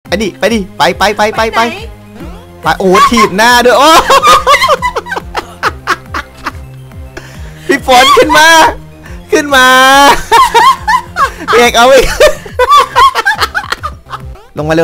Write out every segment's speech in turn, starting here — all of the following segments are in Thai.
ไอ้ดิไปดิไปโอ้ถีบหน้าด้วยโอ้พี่ฝนขึ้นมาพี่เอกเอาไปลงมาเร็ว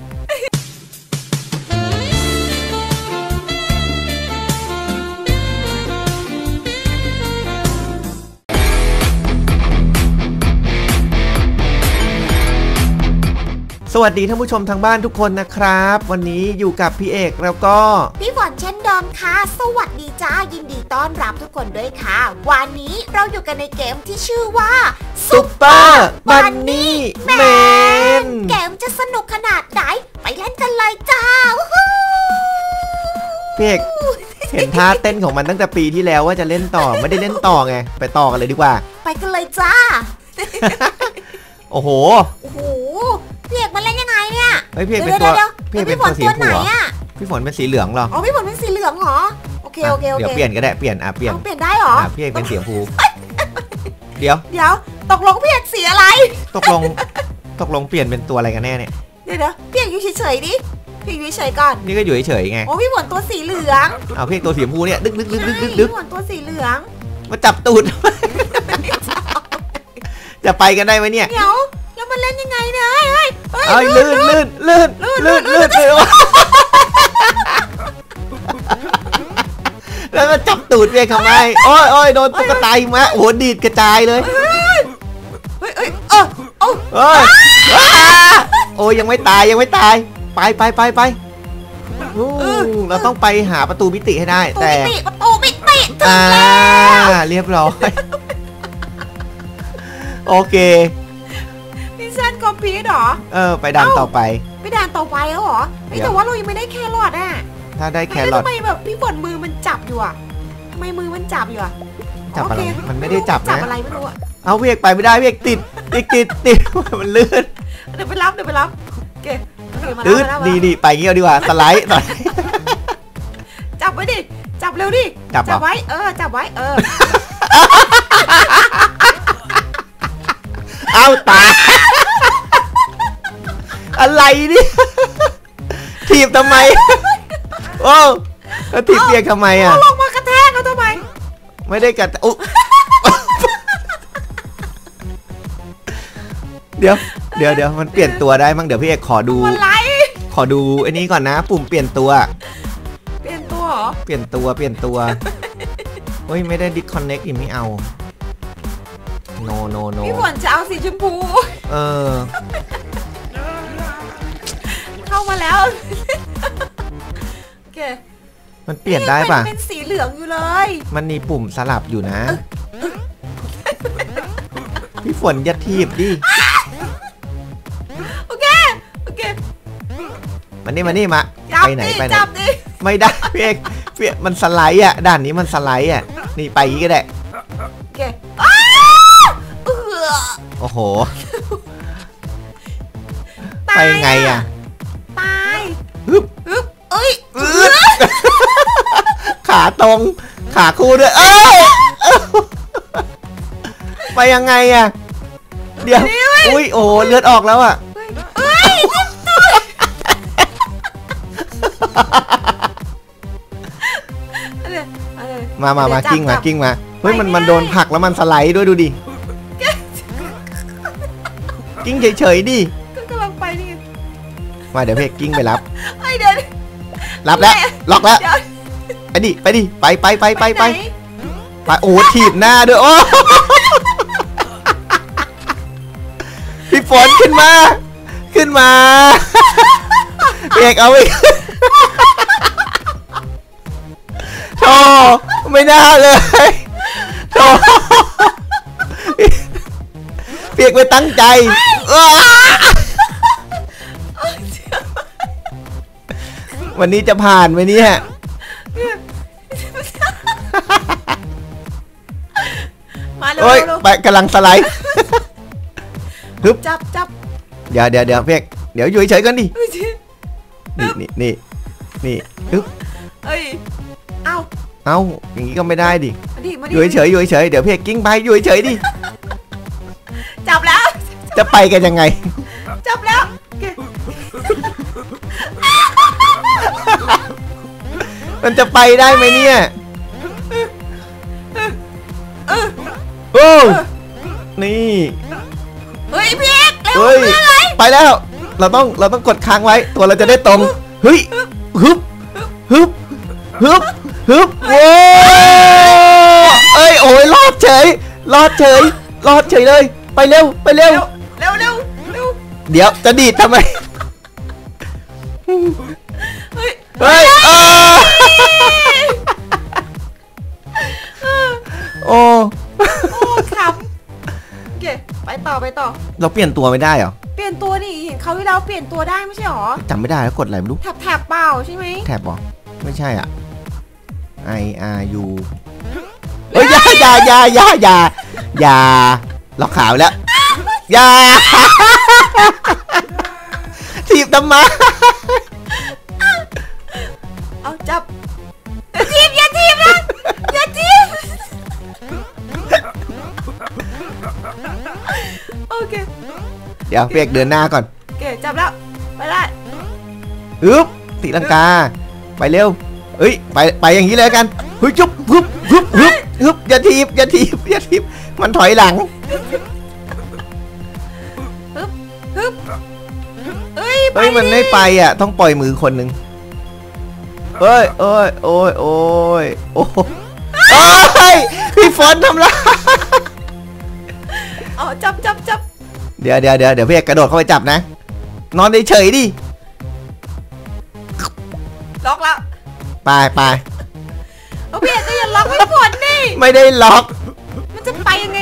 สวัสดีท่านผู้ชมทางบ้านทุกคนนะครับวันนี้อยู่กับพี่เอกแล้วก็พี่ฝนเช่นเดิมค่ะสวัสดีจ้ายินดีต้อนรับทุกคนด้วยค่ะวันนี้เราอยู่กันในเกมที่ชื่อว่าซุปเปอร์บันนี่แมนเกมจะสนุกขนาดไหนไปเล่นกันเลยจ้าพี่เอกเห็นท่าเต้นของมันตั้งแต่ปีที่แล้วว่าจะเล่นต่อไม่ได้เล่นต่อไงไปต่อกันเลยดีกว่าไปกันเลยจ้าโอ้โหพี่เอกมันเล่นยังไงเนี่ยพี่เอกเป็นตัวสีหัวพี่ฝนเป็นสีเหลืองหรออ๋อพี่ฝนเป็นสีเหลืองเหรอโอเคเดี๋ยวเปลี่ยนก็ได้เปลี่ยนได้หรอพี่เอกเป็นสีชมพูเดี๋ยวตกลงพี่เอกสีอะไรตกลงเปลี่ยนเป็นตัวอะไรกันแน่เนี่ยเดี๋ยวพี่เอกอยู่เฉยๆดิพี่อยู่เฉยๆก่อนนี่ก็อยู่เฉยๆไงโอ้พี่ฝนตัวสีเหลืองพี่เอกตัวสีชมพูเนี่ยดึกพี่ฝนตัวสีเหลืองมาจับตูดจะไปกันได้ไหมเนี่ยเดี๋ยวแล้วมันเล่นยังไงเนี่ยลื่นแล้วก็จับตูดเพียงทำไมโอ้ยโดนตุ๊กตามาโอ้ดีดกระจายเลยโอ้ยยังไม่ตายไปเราต้องไปหาประตูมิติให้ได้แต่ประตูมิติเรียบร้อยโอเคมิชชั่นคอมพลีทเหรอไปด่านต่อไปแล้วเหรอแต่ว่าเรายังไม่ได้แครอทอ่ะถ้าได้แครอททำไมแบบพี่ฝนมือมันจับอยู่อ่ะทำไมมือมันจับอยู่อ่ะจับอะไรมันไม่ได้จับนะจับอะไรไม่รู้อ่ะเอาเวียกไปไม่ได้เวียกติดมันลื่นเดี๋ยวไปรับโอเคมาแล้วดีไปเงี้ยดีกว่าสไลด์จับไว้ดิจับเร็วดิจับไว้จับไว้เอาตาอะไรนี่ถีบทำไมโอ้ถีบเปียกทำไมอ่ะลงมากระแทกเขาทำไมไม่ได้กระเดี๋ยวมันเปลี่ยนตัวได้มั้งเดี๋ยวพี่เอกขอดูไอ้นี้ก่อนนะปุ่มเปลี่ยนตัวเหรอเปลี่ยนตัวเฮ้ยไม่ได้ดิสคอนเน็กต์ไม่เอาโนพี่ฝนจะเอาสีชมพูเข้ามาแล้วโอเคมันเปลี่ยนได้ป่ะเป็นสีเหลืองอยู่เลยมันมีปุ่มสลับอยู่นะพี่ฝนอย่าทีบดิโอเคมานี่มาไปไหนไม่ได้พี่เอกมันสไลด์อ่ะด้านนี้มันสไลด์อ่ะนี่ไปก็ได้โอเคโอ้โหไปไงอ่ะตายขาตรงขาคู่ด้วยไปยังไงอ่ะเดี๋ยวอุ้ยโอ้เลือดออกแล้วอ่ะมากิ้งมาเฮ้ยมันโดนผักแล้วมันสไลด์ด้วยดูดิกิ้งเฉยๆดิกำลังไปนี่มาเดี๋ยวพี่กิ้งไปรับเดี๋ยวรับแล้วล็อกแล้วไอ้ดิไปดิไปโอ้ถีบหน้าด้วยโอ้พี่ฝนขึ้นมาพี่เอกเอาไปโธ่ไม่น่าเลยโธ่เปียกไปตั้งใจวันนี้จะผ่านไหมเนี่ยมาเลยไปกำลังสไลด์ฮึบจับเดี๋ยวเปียกเดี๋ยวอยู่เฉยๆกันดินี่ฮึบเอาอย่างนี้ก็ไม่ได้ดิอยู่เฉยเดี๋ยวเปียกกิ้งไปอยู่เฉยดิจับแล้วจะไปกันยังไงจับแล้วมันจะไปได้ไหมเนี่ยโอ้นี่เฮ้ยพี่เอกเร็วเฮ้ยไปเลยไปแล้วเราต้องกดค้างไว้ตัวเราจะได้ตรงเฮ้ยฮึบฮึบฮึบฮึบโว้เอ้ยโอ้ยรอดเฉยเลยไปเร็วเร็วเดี๋ยวจะดีดทำไมเฮ้ยเฮ้ยโอ้ขำโอเคไปต่อเราเปลี่ยนตัวไม่ได้เหรอเปลี่ยนตัวนี่เห็นเขาที่เราเปลี่ยนตัวได้ไม่ใช่หรอจำไม่ได้แล้วกดอะไรไม่รู้แถบเปล่าใช่ไหมแถบหรอไม่ใช่อ่ะ I R U เฮ้ยอย่าล็อกขาวแล้วอย่าถีบทำไมเอาจับอย่าถีบนะอย่าถีบโอเคเดี๋ยวเปียกเดินหน้าก่อนโอเคจับแล้วไปได้ฮึบตีลังกาไปเร็วเฮ้ยไปอย่างนี้เลยกันฮึบจุ๊บฮึบอย่าถีบมันถอยหลังฮึบเฮ้ยมันไม่ไปอ่ะต้องปล่อยมือคนหนึ่งเฮ้ยโอ้ยพี่ฝนทำไรอ๋อจับเดี๋ยวพี่เอกกระโดดเข้าไปจับนะนอนเฉยดิล็อกแล้วไปเอาพี่เอกก็อย่าล็อกไว้ฝนดิไม่ได้ล็อกมันจะไปยังไง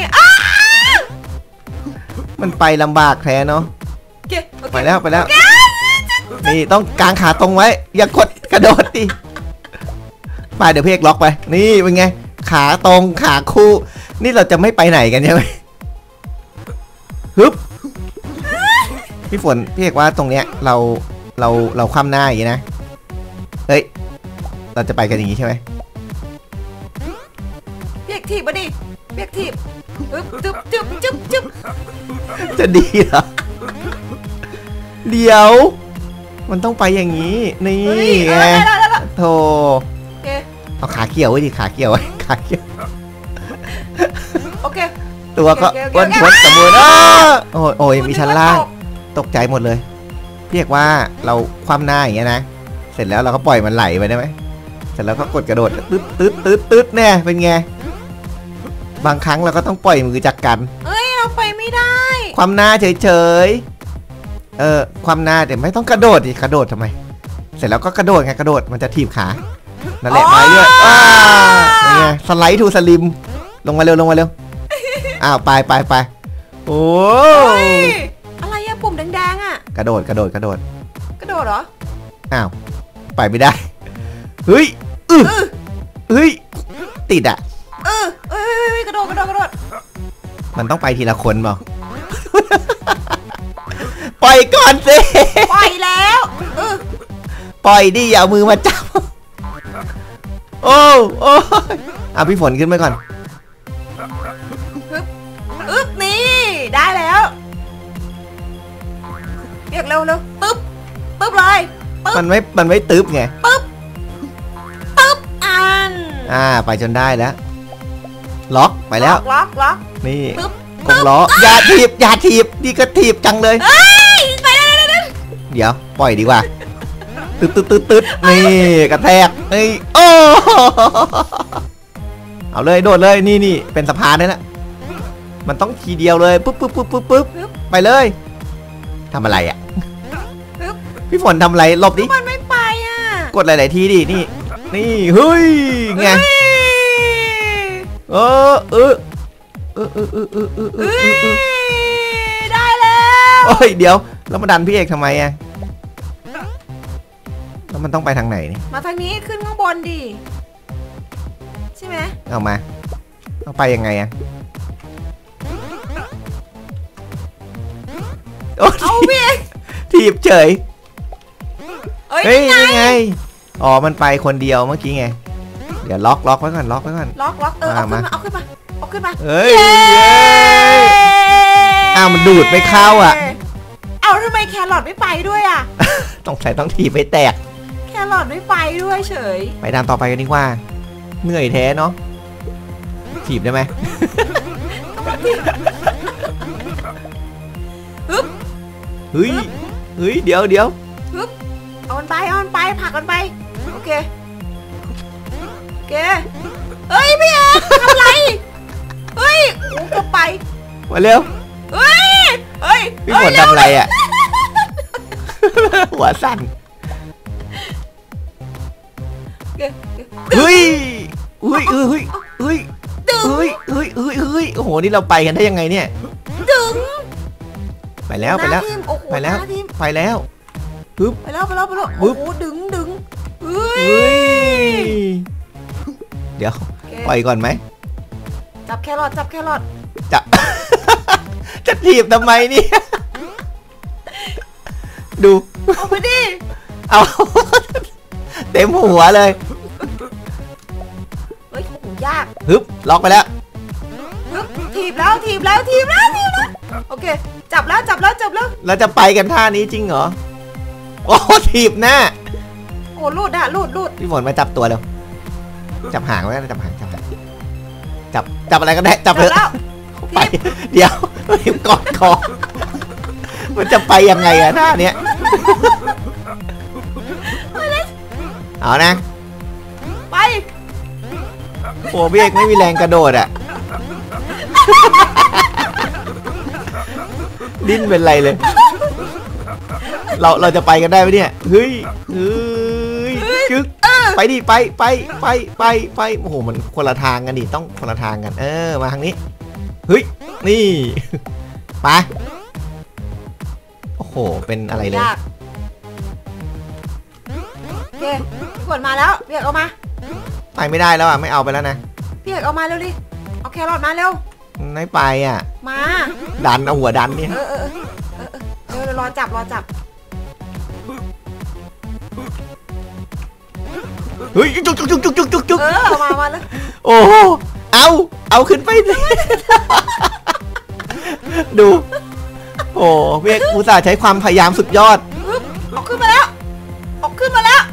มันไปลำบากแท้เนาะไปแล้วนี่ต้องกางขาตรงไว้อย่ากดกระโดดดิไปเดี๋ยวพี่เอกล็อกไปนี่เป็นไงขาตรงขาคู่นี่เราจะไม่ไปไหนกันใช่ไหมฮึบพี่ฝนพี่เอกว่าตรงเนี้ยเราคว่ำหน้าอย่างนี้นะเฮ้ยเราจะไปกันอย่างนี้ใช่ไหมเปียกถีบมาดิเปียกถีบจึ๊บจะดีเหรอเดี๋ยวมันต้องไปอย่างนี้นี่ไงโธ่เอาขาเกี่ยวไว้ดิขาเกี่ยวไว้โอเคตัวก็วนสมบูรณ์โอ้ยมีชั้นล่างตกใจหมดเลยพี่เอกว่าเราคว่ำหน้าอย่างเงี้ยนะเสร็จแล้วเราก็ปล่อยมันไหลไปได้ไหมเสร็จแล้วก็กดกระโดดตึ๊ดแน่เป็นไงบางครั้งเราก็ต้องปล่อยมือจากกันเราไปไม่ได้ความหน้าเฉยความหน้าแต่ไม่ต้องกระโดดดิกระโดดทำไมเสร็จแล้วก็กระโดดไงกระโดดมันจะถีบขานั่นแหละไปเรื่อยเป็นไงสไลด์ทูสลิมลงมาเร็วอ้าวไปโอ้อะไรอะปุ่มแดงๆอะกระโดดเหรออ้าวไปไม่ได้เฮ้ยติดอ่ะกระโดดมันต้องไปทีละคนเปล่าปล่อยก่อนสิปล่อยแล้วปล่อยดิอย่าเอามือมาจับโอ้พี่ฝนขึ้นไปก่อนนี่ได้แล้วเรียกเร็วปึ๊บเลยมันไม่ตึ๊บไงปึ๊บไปจนได้แล้วล็อกไปแล้วล็อกนี่กงล้ออย่าถีบนี่ก็ถีบจังเลยไปเดี๋ยวปล่อยดีกว่าตึ๊ดนี่กระแทกนี่โอ้เอาเลยโดดเลยนี่เป็นสะพานนี่แหละมันต้องทีเดียวเลยปึ๊บไปเลยทำอะไรอ่ะพี่ฝนทำอะไรหลบดิมันไม่ไปอ่ะกดหลายๆทีดินี่เฮ้ยไงได้แล้วโอ้ยเดี๋ยวแล้วมาดันพี่เอกทำไมอ่ะแล้วมันต้องไปทางไหนนี่มาทางนี้ขึ้นข้างบนดิใช่ไหมเอามาต้องไปยังไงอ่ะเอาพี่เอกถีบเฉยเฮ้ยยังไงอ๋อมันไปคนเดียวเมื่อกี้ไงเดี๋ยวล็อกไว้ก่อนล็อกเอาขึ้นมาเฮ้ยมันดูดไม่เข้าอ่ะทำไมแครอทไม่ไปด้วยอ่ะต้องถีบไปแตกแครอทไม่ไปด้วยเฉยไปด่านต่อไปกันดีกว่าเหนื่อยแท้เนาะถีบได้ไหมฮึบเฮ้ยเดี๋ยวฮึบเอามันไปผลักมันไปโอเคเฮ้ยพี่เอกทำไรเฮ้ยโอ้ก็ไปมาเร็วเฮ้ยพี่ฝนทำอะไรอ่ะหัวสั่นเฮ้ยโอ้โหนี่เราไปกันได้ยังไงเนี่ยดึงไปแล้วฮึบไปแล้วโอ้โหดึงเฮ้ยเดี๋ยวปล่อยก่อนไหมจับแครอทจับ จะถีบทำไมเนี่ยดูเอาไปดิเอาเต็มหัวเลยเฮ้ยยากฮึบล็อกไปแล้วฮึบถีบแล้วโอเคจับแล้วเราจะไปกันท่านี้จริงเหรอโอ้ถีบหน้าโอ้ลูดพี่ฝนมาจับตัวเร็วจับหางไว้จับอะไรก็ได้จับเลยไปเดี๋ยวกอดคอมันจะไปยังไงอะท่าเนี้ยเอานะไปโอ้พี่เอกไม่มีแรงกระโดดอะดิ้นเป็นไรเลยเราจะไปกันได้ไหมเนี่ยเฮ้ยจึ๊กไปดิไปโอ้โหมันคนละทางกันดิต้องคนละทางกันมาทางนี้เฮ้ยนี่ไปโอ้โหเป็นอะไรเลยโอเคขวดมาแล้วเบียกเอามาไปไม่ได้แล้วอ่ะไม่เอาไปแล้วนะเบียกเอามาเร็วดิเอาแครอทมาเร็วไม่ไปอ่ะมาดันเอาหัวดันนี่รอจับเฮ้ยจุกมาเลยโอ้เอาขึ้นไปดูโอ้เพียกอุตส่าห์ใช้ความพยายามสุดยอดเอาขึ้นมาแล้วเอาขึ้นมาแล้ว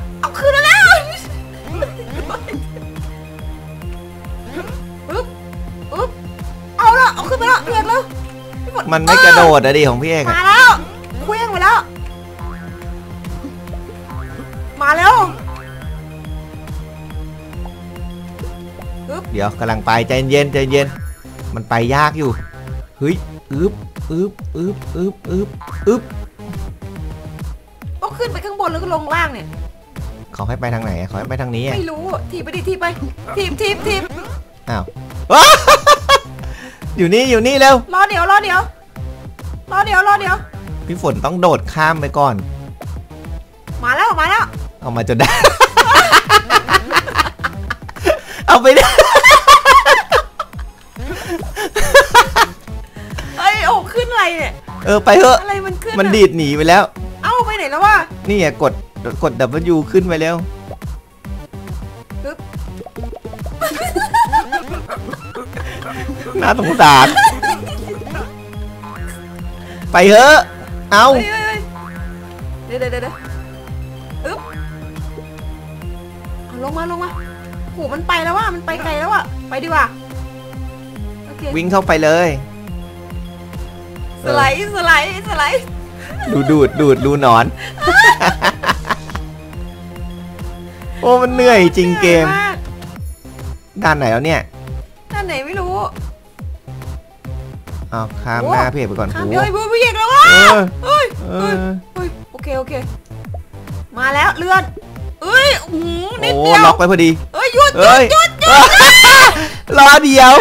เอาละเอาขึ้นมาแล้วเพียกแล้วมันไม่กระโดดอะดิของพี่เอกมาแล้วเคลื่อนมาแล้วมาแล้วเดี๋ยวกำลังไปใจเย็นมันไปยากอยู่เฮ้ยอึบต้องขึ้นไปข้างบนแล้วก็ลงล่างเนี่ยเขาให้ไปทางไหนเขาให้ไปทางนี้ไม่รู้ทีบไปดิทีบอ้าวอยู่นี่เร็วรอเดี๋ยวพี่ฝนต้องโดดข้ามไปก่อนมาแล้วเอามาจนได้เอาไปได้โอ้ขึ้นอะไรเนี่ยไปเถอะอะไรมันขึ้นมันดีดหนีไปแล้วไปไหนแล้ววะนี่ไงกด W ขึ้นไปแล้วน่าสงสารไปเถอะเอาเดี๋ยวลงมาโหมันไปแล้วว่ะมันไปไกลแล้วว่ะไปดีกว่าวิ่งเข้าไปเลยสไลด์ดูหนอนโอ้มันเหนื่อยจริงเกมด้านไหนแล้วเนี่ยด้านไหนไม่รู้เอาข้ามหน้าเพจไปก่อนข้ามเลยพี่เอกแล้วว่ะโอเคมาแล้วเลื่อนนิดเดียวล็อกไปพอดีหยุดรอเดียว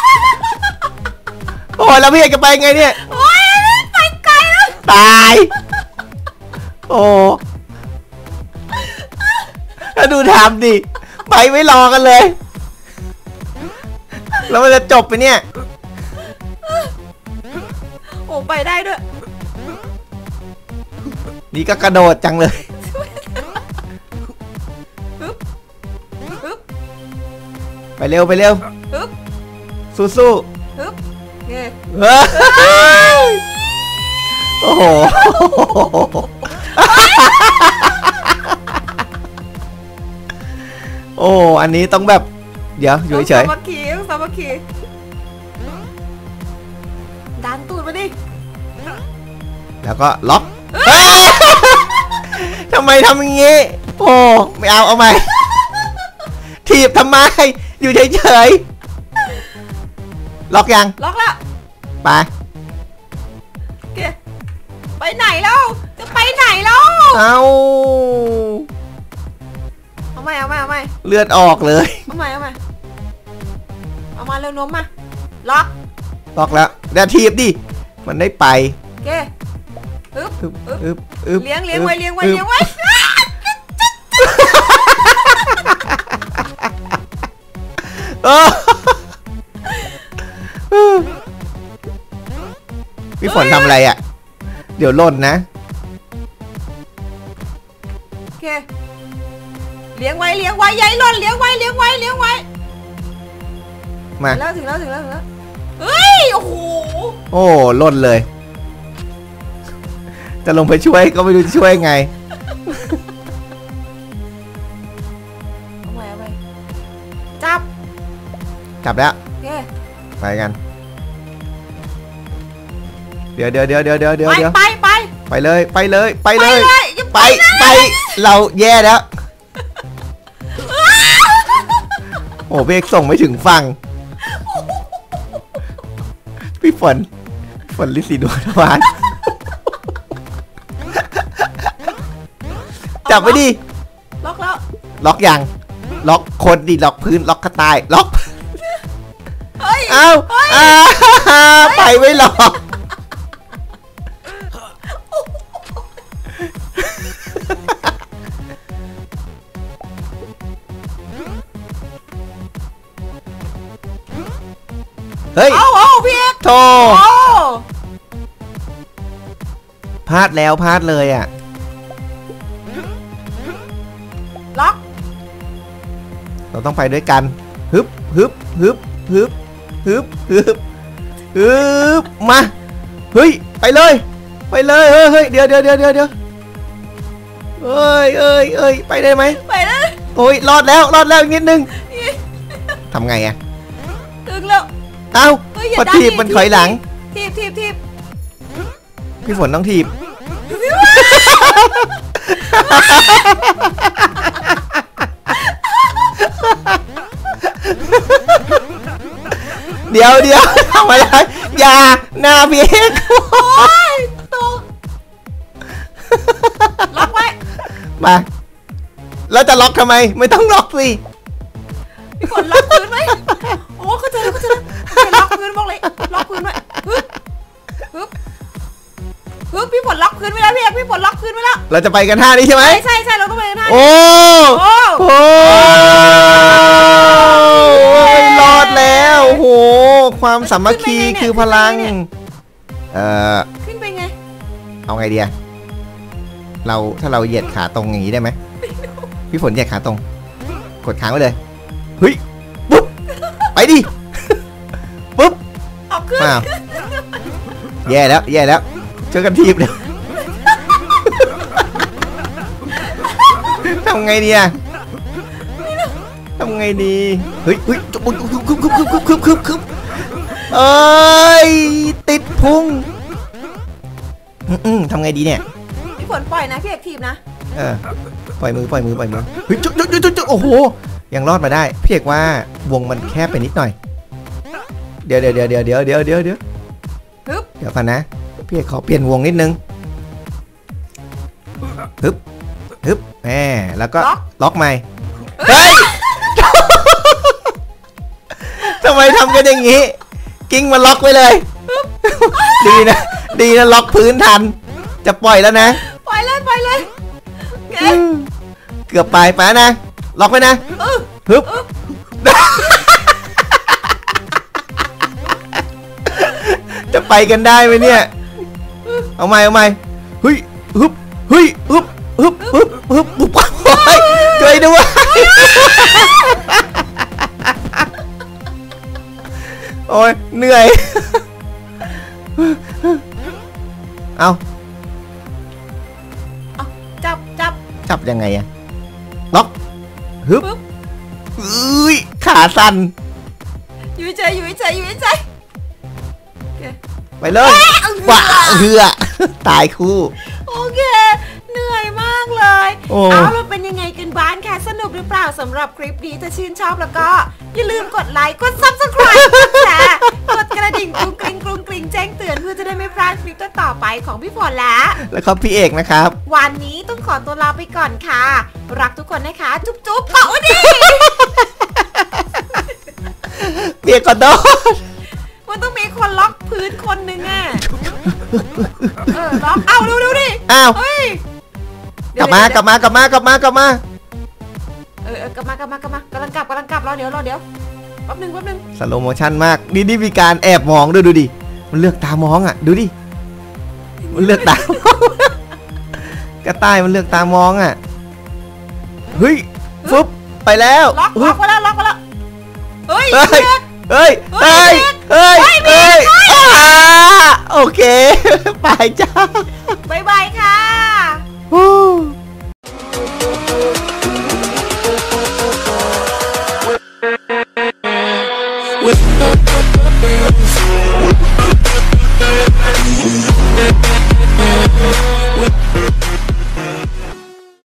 โอ้ยแล้วพี่เอกจะไปไงเนี่ยไปไกลแล้วตายโอ้ถ้าดูทำดิไปไม่รอกันเลยแล้วมันจะจบไปเนี่ยโอ้ไปได้ด้วยนี่ก็กระโดดจังเลยไปเร็วสู้โอ้โหโอ้อันนี้ต้องแบบเดี๋ยวอยู่เฉยสามัคคีสามัคคีดันตูดมาดิแล้วก็ล็อกทำไมทำอย่างงี้โอ้ไม่เอาใหม่ถีบทำไมอยู่เฉยๆล็อกยังล็อกแล้วไปโอเคไปไหนแล้วจะไปไหนแล้วเอาเอาใหม่เอาใหม่เอาใหม่เลือดออกเลยเอาใหม่เอาใหม่เอามาเร็วน้มมาล็อกล็อกแล้วเดี๋ยวถีบดิมันได้ไปโอเคอึ๊บอึ๊บอึ๊บเลี้ยงไว้เลี้ยงไว้อึ๊บเลี้ยงไว้พี่ฝนทำอะไรอ่ะเดี๋ยวหล่นนะโอเคเลี้ยงไว้ใหญ่หล่นเลี้ยงไว้มาถึงแล้วเฮ้ยโอ้โหโอ้หล่นเลย จะลงไปช่วยก็ไม่รู้จะช่วยไงเอาใหม่จับจับแล้วโอเคไปกันเดี๋ยวไปเลยไปเราแย่แล้วโอ้เบรกส่งไม่ถึงฝั่งพี่ฝนลิซีดวงทวารจับไปดิล็อกแล้วล็อกยังล็อกคนดิล็อกพื้นล็อกกระต่ายล็อกเฮ้ยเอ้าไปไม่หรอกเฮ้ยเอาพี่เอกโธ่โอ้พลาดแล้วพลาดเลยอ่ะล็อกเราต้องไปด้วยกันฮึบมาเฮ้ยไปเลยเฮ้ยเดี๋ยวเอ้ยไปได้ไหมไปเลยโอ้ยรอดแล้วอีกนิดนึงทำไงอะถึงแล้วเอ้าเฮ้ยอย่าพอดันถีบดิมันถอยหลังทีบพี่ฝนต้องถีบเดี๋ยวทำอะไรอย่าหน้าพี่เอกโอ้ยตกล็อกไว้มาแล้วจะล็อกทำไมไม่ต้องล็อกสิพี่ฝนล็อกพื้นไว้โอ้เข้าใจแล้วล็อกพื้นบอกเลยล็อกพื้นไว้ฮึบพี่ฝนล็อกพื้นไว้แล้วพี่ฝนล็อกพื้นไว้แล้วเราจะไปกันท่านี้ใช่ไหมใช่เราต้องไปกันท่าโอ้ยรอดแล้วโอ้โหความสามัคคีคือพลังขึ้นไปไงเอาไงดีอะถ้าเราเหยียดขาตรงอย่างนี้ได้ไหมพี่ฝนเหยียดขาตรงกดค้างไว้เลยเฮ้ยปุ๊บไปดิปุ๊บเอาขึ้นอ้าวแย่แล้วช่วยกันทีบเดี๋ยวทำไงดีอะทำไงดีเฮ้ยคึบเอ้ยติดพุงทำไงดีเนี่ยพี่ฝนปล่อยนะพี่เอกทีบนะปล่อยมือเฮ้ยจุ๊โอ้โหยังรอดมาได้พี่เอกว่าวงมันแคบไปนิดหน่อยเดี๋ยวกันนะพี่เอกขอเปลี่ยนวงนิดนึงฮึบแล้วก็ล็อกใหม่เฮ้ยทำไมทำกันอย่างนี้กิ้งมาล็อกไว้เลยดีนะล็อกพื้นทันจะปล่อยแล้วนะปล่อยเลยเกือบไปนะล็อกไว้นะฮึบจะไปกันได้ไหมเนี่ยเอาใหม่เฮ้ยฮึบช่วยด้วยโอ้ยเหนื่อยเอาจับยังไงอะล็อกฮึบอุ้ยขาสั่นอยู่เฉยอยู่เฉยอยู่เฉยโอเคไปเลยว้าเหือตายคู่โอเคเหนื่อยมากเลยโอ้เอาเราเป็นยังไงกันบ้างคะสนุกหรือเปล่าสำหรับคลิปนี้ถ้าชื่นชอบแล้วก็อย่าลืมกดไลค์กด Subscribe กดแชร์กดกระดิ่งกรุงกริงแจ้งเตือนเพื่อจะได้ไม่พลาดคลิปต่อไปของพี่ฝนแล้วก็พี่เอกนะครับวันนี้ต้องขอตัวลาไปก่อนค่ะรักทุกคนนะคะจุ๊บเกาะดิเปียกก่อนโดนมันต้องมีคนล็อกพื้นคนหนึ่งอ่ะล็อกเอาดูดิอ้าวเฮ้ยกลับมากลับมากลับมากลับมากลับมากลับมากำลังกลับรอเดี๋ยวแป๊บนึงสโลโมชั่นมากนี่มีการแอบมองด้วยดูดิมันเลือกตามองอ่ะดูดิมันเลือกตากระต่ายมันเลือกตามองอ่ะเฮ้ยฟึบไปแล้วล็อกไปแล้วเฮ้ยเฮ้ยโอเคไปจ้าบายค่ะฮู้